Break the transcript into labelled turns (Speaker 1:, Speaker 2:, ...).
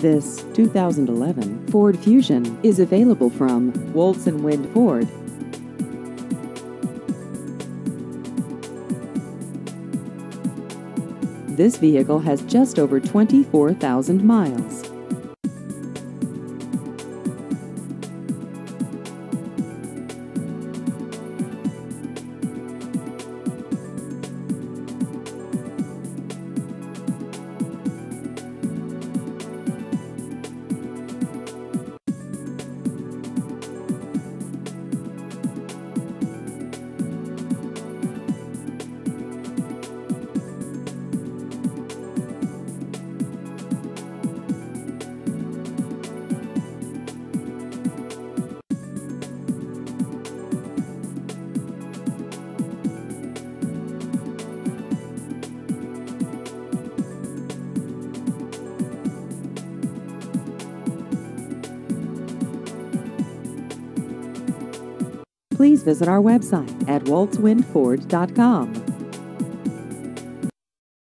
Speaker 1: This 2011 Ford Fusion is available from Woltz and Wind Ford. This vehicle has just over 24,000 miles. Please visit our website at woltzwindford.com.